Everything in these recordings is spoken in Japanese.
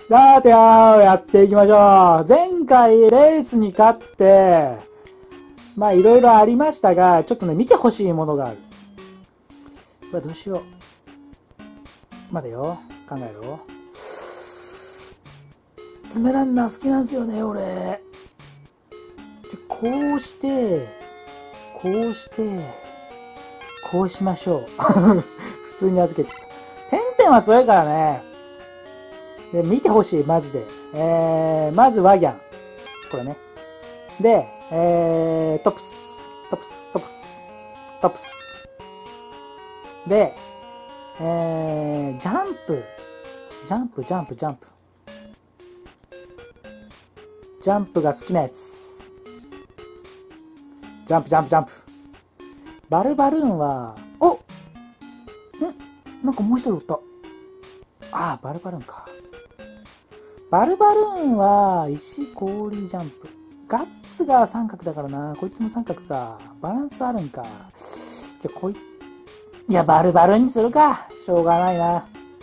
さてやっていきましょう。前回レースに勝って、まあいろいろありましたが、ちょっとね、見てほしいものがある。これどうしよう。待てよ。考えろ。爪ランナー好きなんですよね、俺。こうして、こうして、こうしましょう。普通に預けちゃった。点々は強いからね。で見てほしい、マジで。まずワギャン。これね。で、トプス。トプス、トプス、トプス。で、ジャンプ。ジャンプ、ジャンプ、ジャンプ。ジャンプが好きなやつ。ジャンプ、ジャンプ、ジャンプ。バルバルーンは、なんかもう一人おった。ああ、バルバルーンか。バルバルーンは、石、氷、ジャンプ。ガッツが三角だからな。こいつも三角か。バランスあるんか。じゃ、いや、バルバルーンにするか。しょうがないな。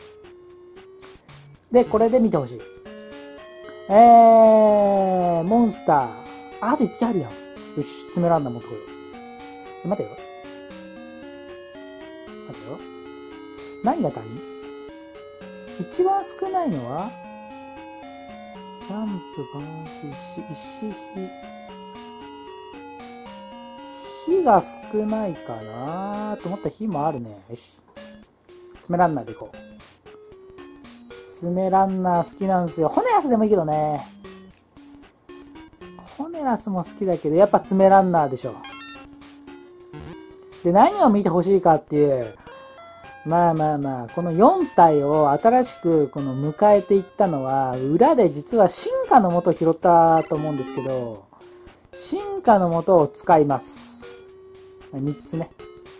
で、これで見てほしい。モンスター。あと1匹あるやん。よし、爪ランナー持ってこよう。待てよ。待てよ。何が足りん？一番少ないのはジャンプ、バランス、石、火が少ないかなと思った火もあるね。よし。爪ランナーでいこう。爪ランナー好きなんですよ。ホネラスでもいいけどね。ホネラスも好きだけど、やっぱ爪ランナーでしょ。で、何を見てほしいかっていう、まあ、この4体を新しくこの迎えていったのは、裏で実は進化の素を拾ったと思うんですけど、進化の素を使います。3つね。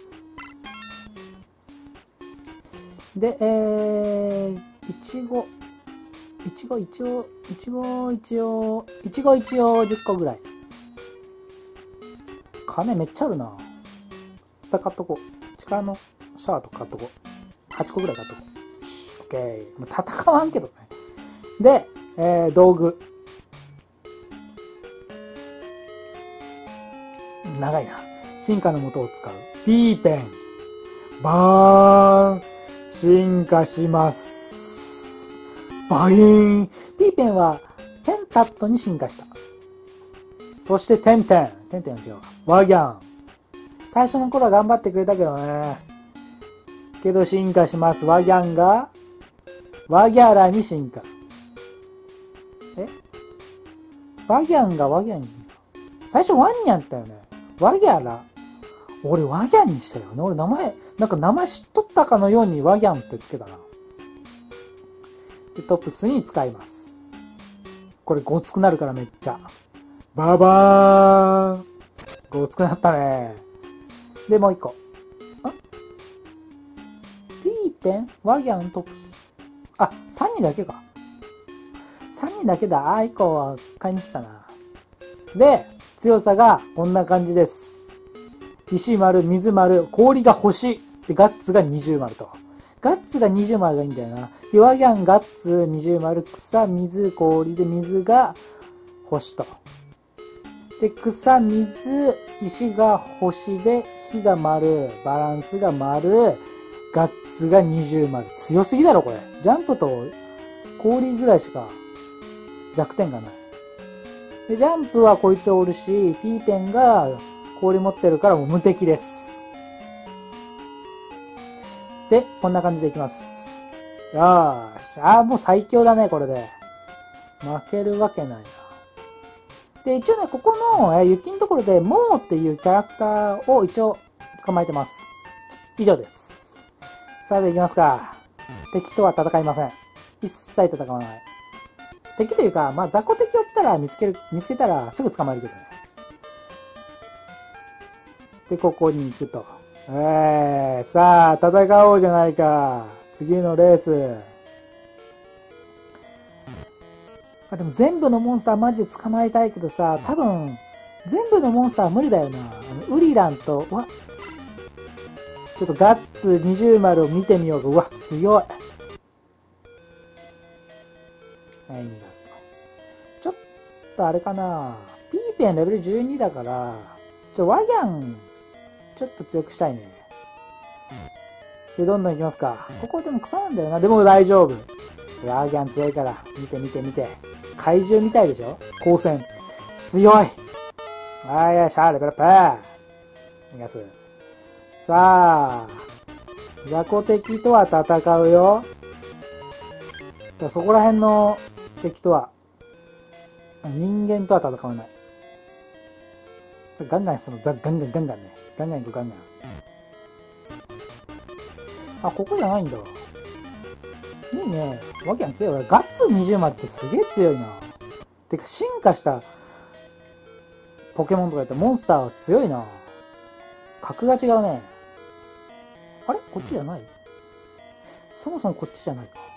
で、いちご一応10個ぐらい。金めっちゃあるな。いっぱい買っとこう。力のシャーとか買っとこう。8個ぐらい買っとこう。オッケー。もう戦わんけどね。で、道具。長いな。進化の素を使う。ピーペン。バーン。進化します。バイーン。ピーペンはペンタットに進化した。そしてテンテンは違うわ。ワギャン。最初の頃は頑張ってくれたけどね。けど進化します。ワギャンがワギャラに進化。ワギャンがワギャンに進化。最初ワンニャンだったよね。ワギャラ。俺ワギャンにしたよね。俺名前知っとったかのようにワギャンってつけたな。で、トプスに使います。これごつくなるからめっちゃ。ババーン。ごつくなったね。で、もう一個。ピーペン、ワギャン、トプス。あ、3人だけか。3人だけだ。1個は買いにしたな。で、強さがこんな感じです。石丸、水丸、氷が星。で、ガッツが20丸と。ガッツが20丸がいいんだよな。で、ワギャン、ガッツ、20丸、草、水、氷で、水が星と。で、草、水、石が星で、火が丸、バランスが丸、ガッツが20丸。強すぎだろ、これ。ジャンプと氷ぐらいしか弱点がない。で、ジャンプはこいつおるし、ピーペンが氷持ってるからもう無敵です。で、こんな感じでいきます。よーし。もう最強だね、これで。負けるわけないな。で、一応ね、ここの雪のところで、モーっていうキャラクターを一応捕まえてます。以上です。さあ、でいきますか。敵とは戦いません。一切戦わない。敵というか、雑魚敵をったら見つけたらすぐ捕まえるけどね。で、ここに行くと。さあ、戦おうじゃないか。次のレース。でも全部のモンスターマジで捕まえたいけどさ、多分、全部のモンスターは無理だよな。ウリランと、ちょっとガッツ20丸を見てみようか。うわ、強い。 逃がすと。ちょっとあれかな。ピーペンレベル12だから、ワギャン、ちょっと強くしたいね。で、どんどん行きますか。ここでも草なんだよな。でも大丈夫。ワギャン強いから。見て見て見て。怪獣みたいでしょ光線。強い。あいや、シャーレベルパー。逃がす。さあ、雑魚敵とは戦うよ。そこら辺の敵とは、人間とは戦わない。ガンガンガンガンガンガンね。ガンガン行くガンガン。あ、ここじゃないんだ。いいね。ワギャン強い。ガッツ20までってすげえ強いな。てか、進化したポケモンとかやったらモンスターは強いな。格が違うね。あれこっちじゃない？そもそもこっちじゃないか。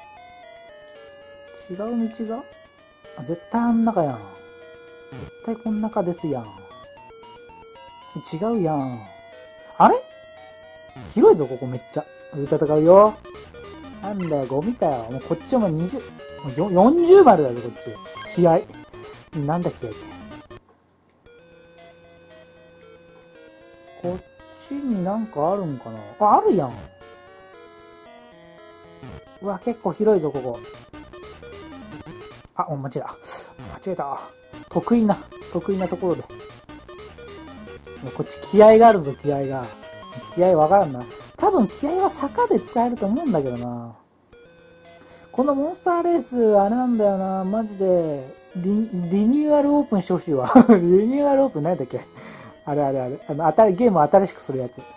違う道が？あ、絶対あん中やん。絶対こん中ですやん。違うやん。あれ？広いぞ、ここめっちゃ。戦うよ。なんだよ、ゴミだよ。もうこっちはもう20、もう40丸だぞ、こっち。気合。なんだ気合って。こっちになんかあるんかなあ、あるやん。うわ、結構広いぞ、ここ。あ、間違えた。間違えた。得意なところで。もうこっち気合があるぞ、気合が。気合わからんな。多分気合は坂で使えると思うんだけどな。このモンスターレース、あれなんだよな。マジで、リニューアルオープンしてほしいわ。リニューアルオープン何だっけ？あれ。ゲームを新しくするやつ。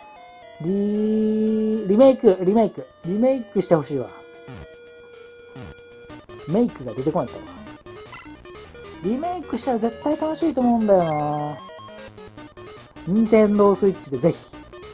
リメイクしてほしいわ。メイクが出てこないったわ。リメイクしたら絶対楽しいと思うんだよな。任天堂スイッチでぜひ。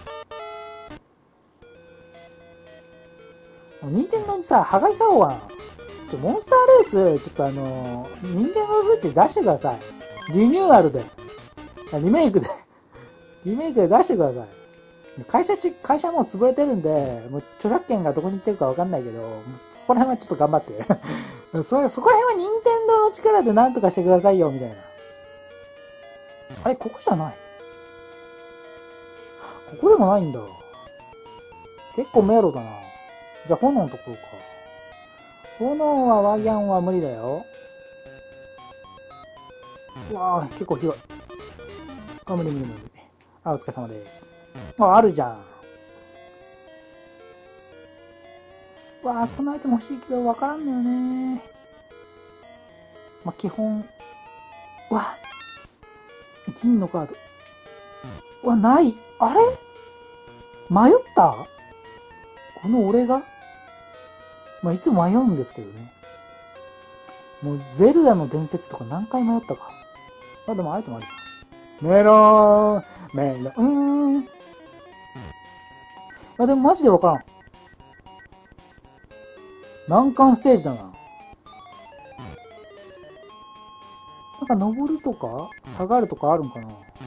任天堂にさ、はがき買おうわ。モンスターレース、ちょっと任天堂スイッチ出してください。リニューアルで。リメイクで出してください。会社もう潰れてるんで、もう著作権がどこに行ってるかわかんないけど、そこら辺はちょっと頑張ってそこら辺は任天堂の力で何とかしてくださいよ、みたいな。あれ、ここじゃない？ここでもないんだ。結構迷路だな。じゃあ炎のところか。炎はワギャンは無理だよ。うわぁ、結構広い。あ、無理。あ、お疲れ様です。あ、あるじゃん。うわぁ、そのアイテム欲しいけどわからんのよね。まあ、基本。うわ銀のカード。うわ、ない。あれ迷ったこの俺がまあ、いつも迷うんですけどね。もう、ゼルダの伝説とか何回迷ったか。あ、でもアイテムあるじゃん。メロン。あ、でもマジでわからん。難関ステージだな。なんか登るとか下がるとかあるんかな。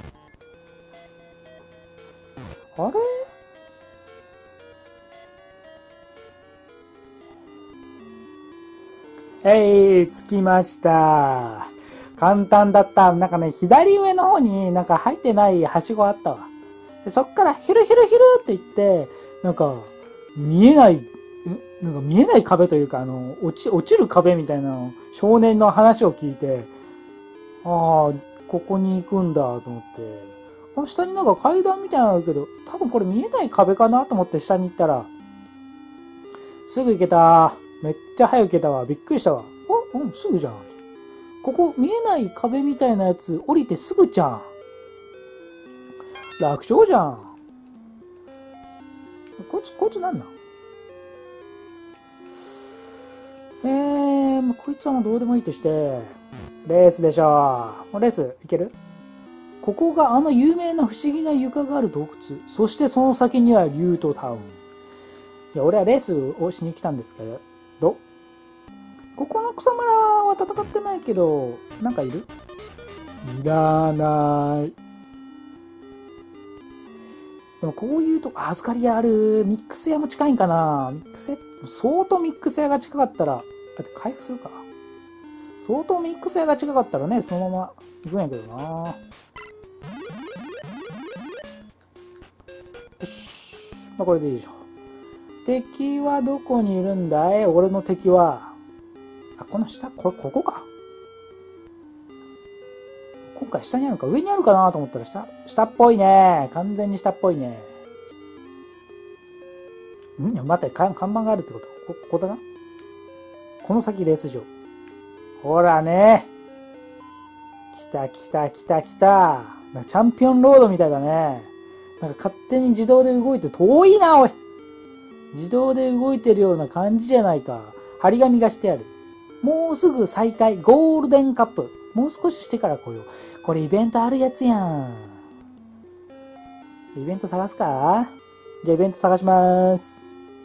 あれ着きました。簡単だった。なんかね、左上の方になんか入ってないはしごあったわ。でそっからヒュルって言って、なんか見えない壁というか、落ちる壁みたいな少年の話を聞いて、ああ、ここに行くんだと思って、この下になんか階段みたいなのあるけど、多分これ見えない壁かなと思って下に行ったら、すぐ行けた。めっちゃ早く行けたわ。びっくりしたわ。すぐじゃん。ここ見えない壁みたいなやつ降りてすぐじゃん。楽勝じゃん。こいつなんなん？こいつはもうどうでもいいとして、レースでしょ。レースいける？ここがあの有名な不思議な床がある洞窟。そしてその先にはリュートタウン。いや、俺はレースをしに来たんですけど、ここの草むらは戦ってないけど、なんかいる？いらない。でもこういうとこ、預かり屋ある。ミックス屋も近いんかな？相当ミックス屋が近かったらだって回復するか。相当ミックス屋が近かったらね、そのまま行くんやけどな。よし。まあ、これでいいでしょ。敵はどこにいるんだい？俺の敵は。あ、この下、ここか。今回下にあるか、上にあるかなと思ったら下っぽいね。完全に下っぽいね。待って、看板があるってこと？ここだな。この先レース場。ほらね。来た。チャンピオンロードみたいだね。なんか勝手に自動で動いて、遠いな、おい。自動で動いてるような感じじゃないか。張り紙がしてある。もうすぐ再開。ゴールデンカップ。もう少ししてから来よう。これイベントあるやつやん。イベント探すか？じゃあイベント探します。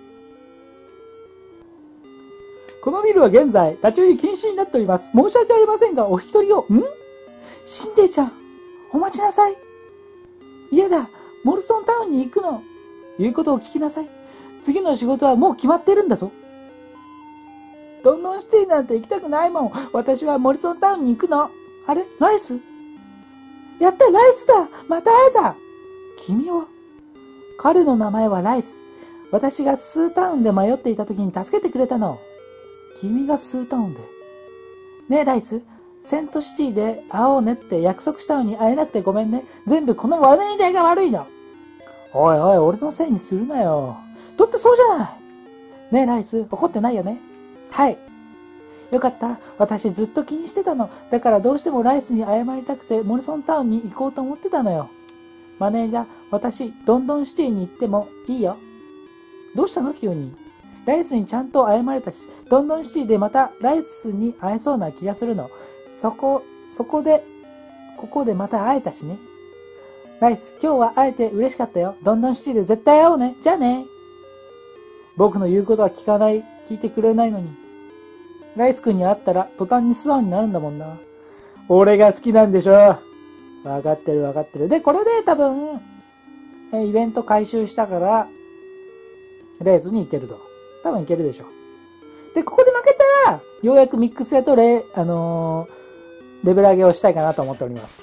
このビルは現在、立ち入り禁止になっております。申し訳ありませんが、お引き取りを。シンディちゃん、お待ちなさい。嫌だ、モルソンタウンに行くの。言うことを聞きなさい。次の仕事はもう決まってるんだぞ。ドンドンシティなんて行きたくないもん。私はモルソンタウンに行くの。あれ？ライス？やった、ライスだ！また会えた！君は？彼の名前はライス。私がスータウンで迷っていた時に助けてくれたの。君がスータウンで。ねえ、ライス。セントシティで会おうねって約束したのに会えなくてごめんね。全部このマネージャーが悪いの。おいおい、俺のせいにするなよ。だってそうじゃない。ねえ、ライス。怒ってないよね。はい。よかった。私ずっと気にしてたの。だからどうしてもライスに謝りたくてモルソンタウンに行こうと思ってたのよ。マネージャー、私、ドンドンシティに行ってもいいよ。どうしたの急に。ライスにちゃんと謝れたし、ドンドンシティでまたライスに会えそうな気がするの。ここでまた会えたしね。ライス、今日は会えて嬉しかったよ。ドンドンシティで絶対会おうね。じゃあね。僕の言うことは聞いてくれないのに。ライス君に会ったら途端に素直になるんだもんな。俺が好きなんでしょ。わかってる。で、これで多分、イベント回収したから、レースに行けると。多分行けるでしょ。で、ここで負けたら、ようやくミックスやとレベル上げをしたいかなと思っております。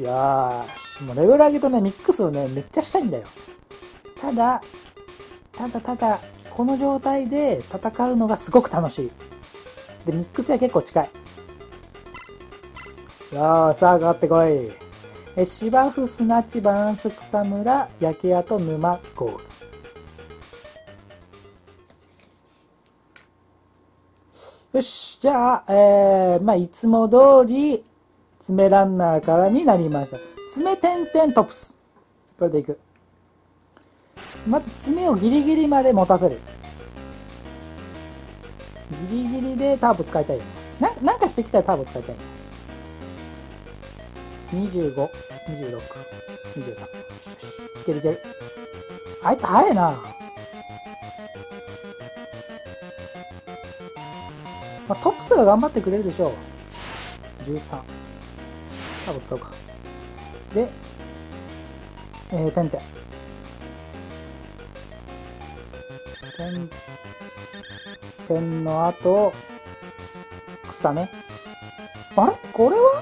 よーし。もうレベル上げとね、ミックスをね、めっちゃしたいんだよ。ただ、この状態で戦うのがすごく楽しい。で、ミックスは結構近い。よー、さあ、かかってこい。芝生、砂地、バランス、草むら、焼け跡、沼、ゴール。よし、じゃあ、いつも通り、爪ランナーからになりました。爪点々トプス。これでいく。まず爪をギリギリまで持たせる。ギリギリでターボ使いたいよね。なんかしてきたらターボ使いたいね。25、26、23。いける。あいつ早いな。まあ、トップスが頑張ってくれるでしょう。13。ターボ使うか。で、点の後、草ね。あれこれは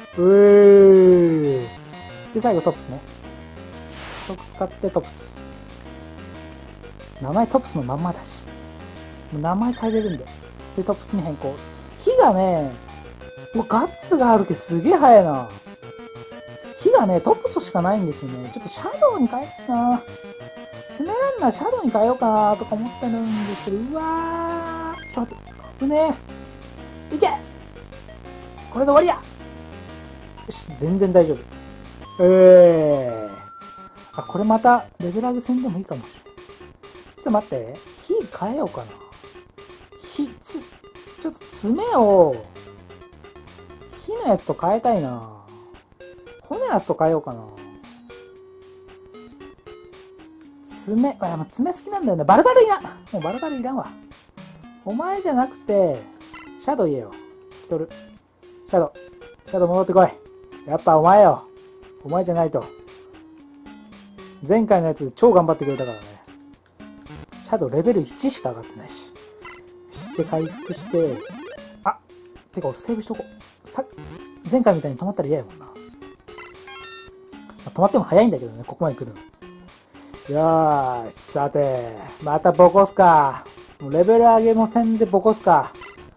で、最後トップスね。使ってトップス。名前トップスのまんまだし。名前変えれるんで。で、トップスに変更。火がね、もうガッツがあるけどすげえ速いな。火がね、トップスしかないんですよね。ちょっとシャドウに変えたいな。爪ランナーシャドウに変えようかなとか思ってるんですけど、うわー。ちょっと、危ねえ。いけこれで終わりや。よし、全然大丈夫。あ、これまたレベル上げ戦でもいいかもしれない。ちょっと待って。火変えようかな。ちょっと爪を、火のやつと変えたいな。骨やつと変えようかな。爪好きなんだよね。バルバルいらん。もうバルバルいらんわ。お前じゃなくて、シャドウ言えよ。シャドウ戻ってこい。やっぱお前よ。お前じゃないと。前回のやつ超頑張ってくれたからね。シャドウレベル1しか上がってないし。 して回復して、あ、てかセーブしとこう。前回みたいに止まったら嫌やもんな。止まっても早いんだけどね、ここまで来るの。よーし、さて、またボコすか。もうレベル上げもせんでボコすか。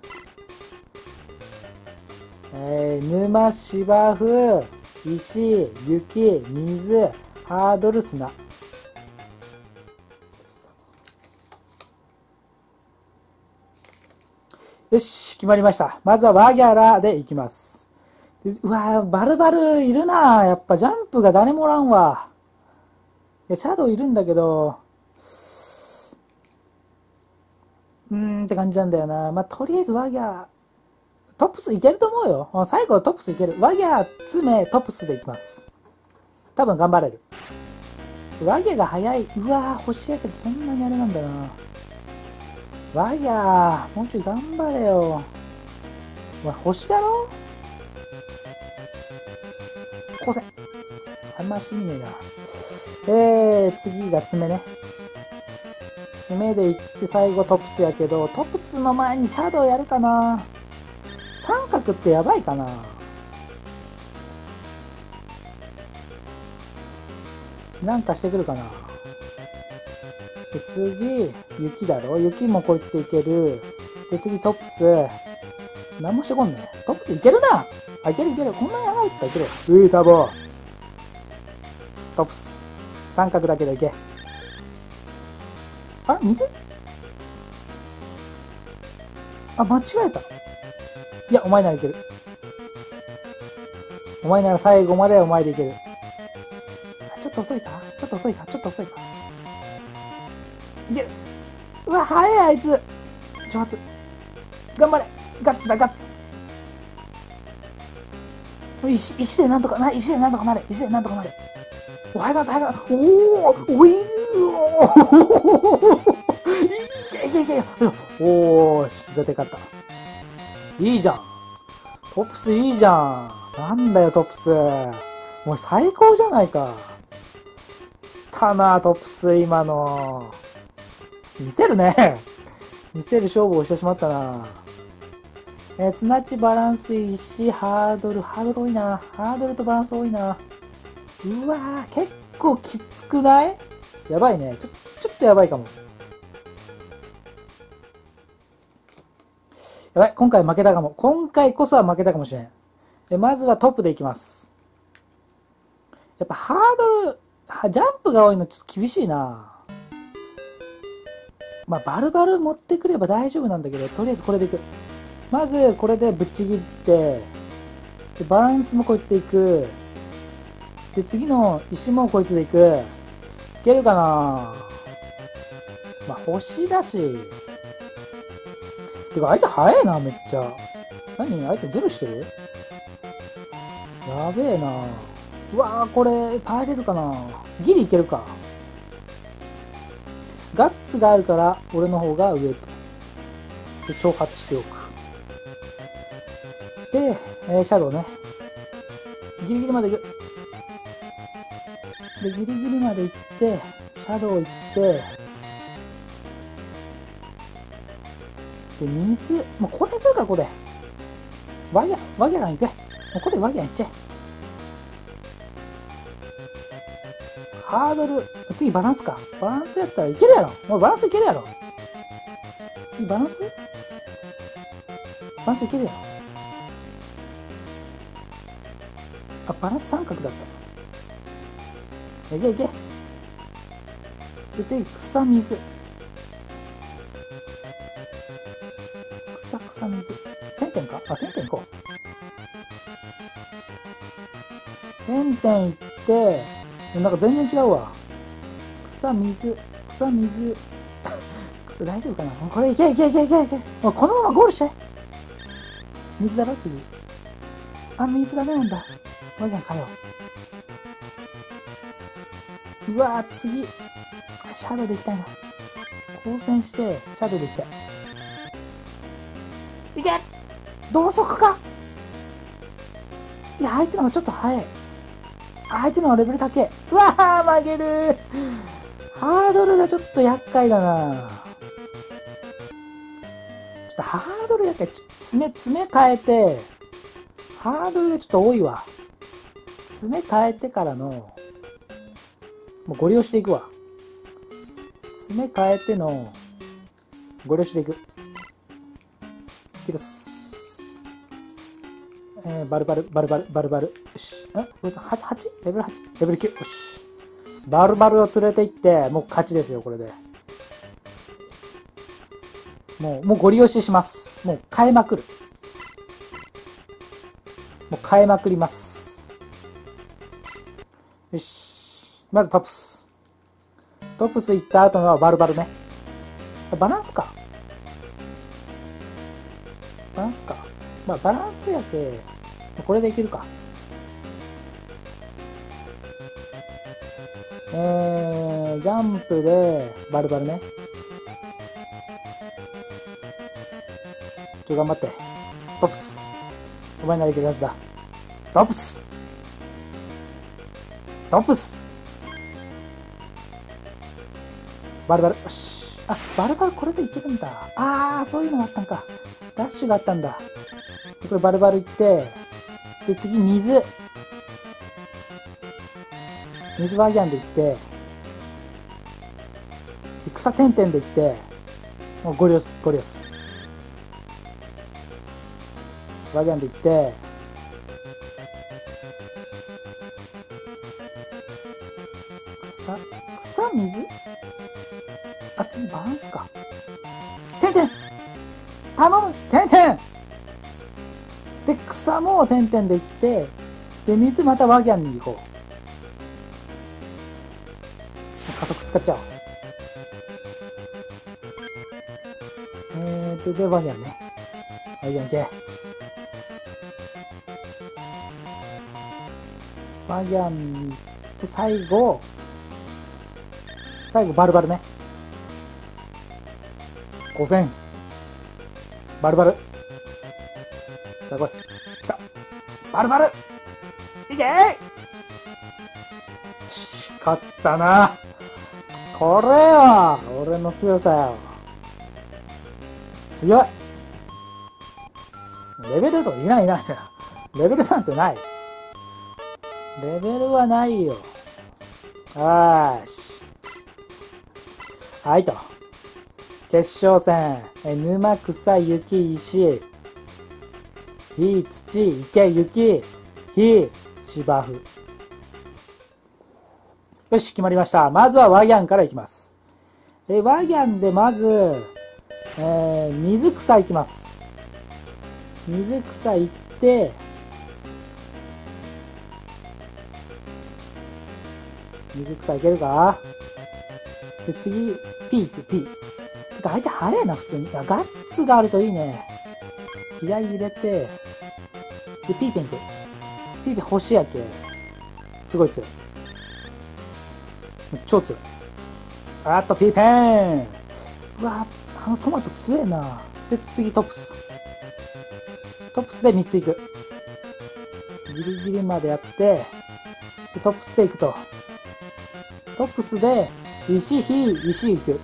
沼、芝生、石、雪、水、ハードル、砂。よし、決まりました。まずはワギャラでいきます。うわー、バルバルいるな。やっぱジャンプが誰もおらんわ。いや、シャドウいるんだけど、って感じなんだよな。まあ、とりあえずワギャ、トップスいけると思うよ。最後はトップスいける。ワギャ、ツメ、トップスでいきます。多分頑張れる。ワギャが早い。うわー、星やけどそんなにあれなんだな。ワギャー、もうちょい頑張れよ。お前、星だろ？光線。あんましんねえな。次が爪ね。爪でいって最後トップスやけど、トップスの前にシャドウやるかな。三角ってやばいかな。なんかしてくるかな。で次、雪だろ。雪もこいつでいける。で次トップス。何もしてこんね。トップスいけるな。あ、いけるいける。こんなに長いって言ったらいける。タボ。トップス。三角だけでいけ。あ、水？あ、間違えた。いや、お前ならいける。お前なら最後までお前でいける。ちょっと遅いか？ちょっと遅いか？ちょっと遅いか？いける。うわ、早いあいつ。挑発。頑張れ。ガッツだ、ガッツ。石でなんとかなれ。石でなんとかなれ。石でなんとかなれ。お、早かった、早かった。おー、おいいけいけいけ。おーし、絶対勝った。いいじゃん。トップスいいじゃん。なんだよ、トップス。もう最高じゃないか。来たな、トップス、今の。見せるね。見せる勝負をしてしまったな。スナッチ、バランス、石、ハードル多いな。ハードルとバランス多いな。うわー、結構きつくない？やばいね。ちょっとやばいかも。やばい、今回負けたかも。今回こそは負けたかもしれん。まずはトップでいきます。やっぱハードル、ジャンプが多いのちょっと厳しいな。まあ、バルバル持ってくれば大丈夫なんだけど、とりあえずこれでいく。まず、これでぶっちぎって、でバランスもこいつでいく。で、次の石もこいつでいく。いけるかな。まあ、星だし。てか、相手早いな、めっちゃ。何？相手ズルしてる？やべえな。うわー、これ、耐えれるかな。ギリいけるか。ガッツがあるから、俺の方が上と。で、挑発しておく。で、シャドウね。ギリギリまで行く。で、ギリギリまで行って、シャドウ行って、で、水、もうこれするか、これ。ワギャラン行け。もうこれワギャラン行っちゃえ。ハードル、次バランスか。バランスやったらいけるやろ。もうバランスいけるやろ。次バランス？バランスいけるやろ。あ、バランス三角だった。いけいけ。で、次、草水。草水。点々か？あ、点々行こう。点々行って、なんか全然違うわ。草水。大丈夫かな？これいけ。もうこのままゴールして。水だろ、次。あ、水ダメなんだ。ワギャンかよ。うわー、次。シャドウでいきたいな。光線して、シャドウでいきたい。いけ！同速か？いや、相手の方がちょっと早い。相手の方がレベル高い。うわー、負ける。ハードルがちょっと厄介だな。 っとハードルだけ、詰め変えて、ハードルがちょっと多いわ。詰め変えてからの、もうご利用していくわ。詰め替えての、ご利用していく。キルス。バルバル。よし。こいつ 8？ レベル 8？ レベル9。よし。バルバルを連れて行って、もう勝ちですよ、これで。もうご利用します。もう変えまくる。もう変えまくります。よし。まずトップス。トップス行った後のはバルバルね。バランスか。バランスか。まあバランスやけ、これでいけるか。ジャンプでバルバルね。頑張って。トップス。お前ならいけるやつだ。トップス。トップス。バルバル。よし。あ、バルバルこれでいけるんだ。あー、そういうのがあったんか。ダッシュがあったんだ。でこれバルバルいって、で、次水。水バーギャンでいって、で草点々でいって、もうゴリ押す。バーギャンでいって、草水あ、次バランスか。点々頼む点々で、草も点々でいって、で、水またワギャンに行こう。加速使っちゃおう。で、ワギャンね。ワギャンいけ。ワギャンに行って、最後バルバルね。5000。バルバル。さあ来い。来た。バルバルいけーし、勝ったな。これは、俺の強さよ。強い。レベルとかいない。レベルなんてない。レベルはないよ。よーし。はいと。決勝戦。沼、草、雪、石。火、土、池、雪。火、芝生。よし、決まりました。まずはワギャンからいきます。ワギャンでまず、水草いきます。水草いって、水草いけるか？で、次、ピー。相手早いな、普通に。ガッツがあるといいね。気合い入れて、で、ピーペンいく。ピーペン星やけ。すごい強い。超強い。あとピーペン。うわ、あのトマト強えな。で、次トップス。トップスで3ついく。ギリギリまでやって、でトップスでいくと。トップスで、石いく。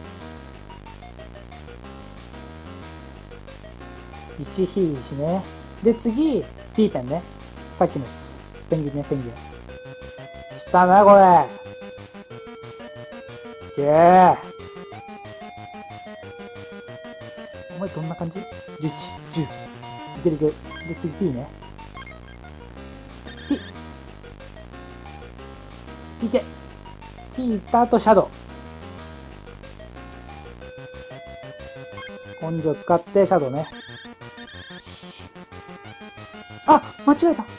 石ね。で、次、ピーペンね。さっきのやつ。ペンギンね、ペンギン。したな、これ。いけー。お前どんな感じ？ 11、10。いける。で、次 P ね。P いけ。P いった後、シャドウ。根性使ってシャドウね。あ、間違えた。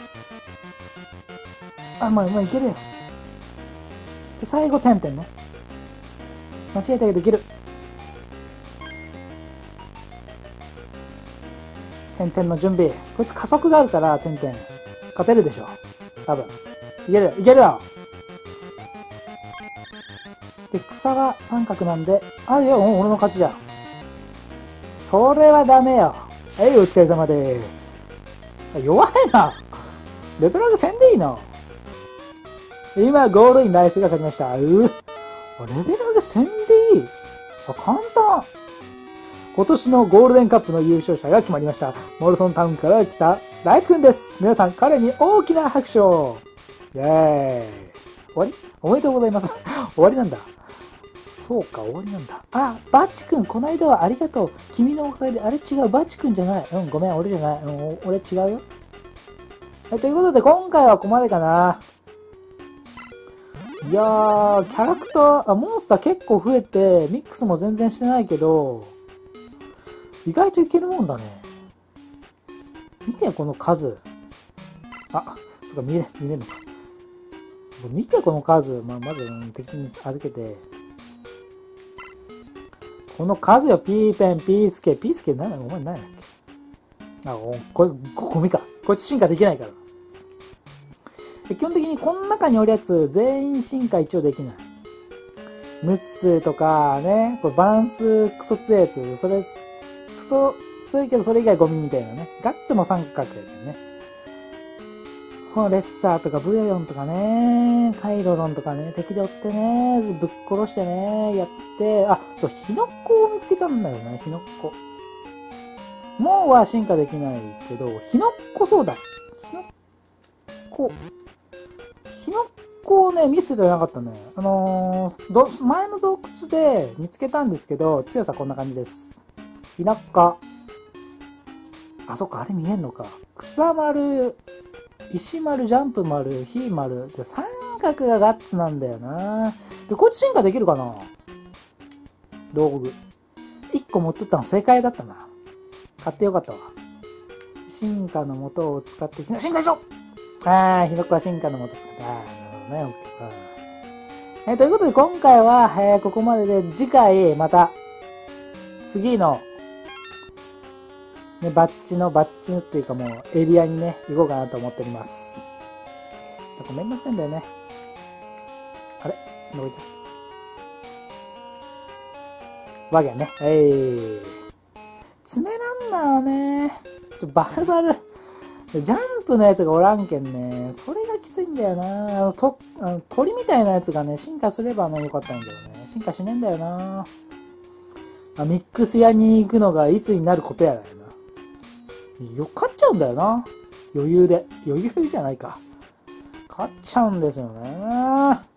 あ、もういけるよ。で、最後、点々ね。間違えたけどいける。点々の準備。こいつ加速があるから、点々。勝てるでしょ。多分。いけるよ。で、草が三角なんで、あ、いや、もう俺の勝ちじゃん。それはダメよ。はい、お疲れ様です。弱いな。レベル上げせんでいいな。今、ゴールインライスが勝ちました。レベル上げせんでいい。簡単。 今年のゴールデンカップの優勝者が決まりました。モルソンタウンから来た大津くんです。皆さん、彼に大きな拍手を。イェーイ。終わり？おめでとうございます。終わりなんだ。そうか、終わりなんだ。あ、バッチくん、この間はありがとう。君のおかげで、あれ違う、バッチくんじゃない。ごめん、俺じゃない。俺違うよ。はい、ということで、今回はここまでかな。いやー、キャラクター、モンスター結構増えて、ミックスも全然してないけど、意外といけるもんだね。見て、この数。あ、そっか、見れんのか。見て、この数。まず、敵に預けて。この数よ、ピーペン、ピースケ。ピースケ何だお前何だっけ。ゴミか。こいつ進化できないから。基本的にこの中におるやつ、全員進化一応できない。ムッスとかね、これバランスクソ強いやつ。それ、クソ強いけどそれ以外ゴミみたいなね。ガッツも三角やけどね。このレッサーとかブヤヨンとかね、カイロロンとかね、敵で追ってね、ぶっ殺してね、やって、あ、そう、ヒノッコを見つけたんだよね、ヒノッコ。モウは進化できないけど、ヒノッコそうだ。ヒノッコをね、見せてなかったね。前の洞窟で見つけたんですけど、強さこんな感じです。ヒノッコ。あ、そっか、あれ見えんのか。草丸、石丸、ジャンプ丸、火丸。で、三角がガッツなんだよな。で、こいつ進化できるかな？道具。1個持っとったの正解だったな。買ってよかったわ。進化の素を使って進化しろ！ヒノッコは進化の素使った。なるほどね。オッケーか。ということで今回は、ここまでで、次回また、次の、ね、バッチのっていうかもうエリアにね、行こうかなと思っております。なんかめんどくさいんだよね。あれどこ行ったわけやね。爪ランナーはね、バルバル、ジャンプのやつがおらんけんね、それがきついんだよな。鳥みたいなやつがね、進化すればよかったんだけどね。進化しねえんだよな。ミックス屋に行くのがいつになることやらよな。勝っちゃうんだよな。余裕で。余裕じゃないか。勝っちゃうんですよね。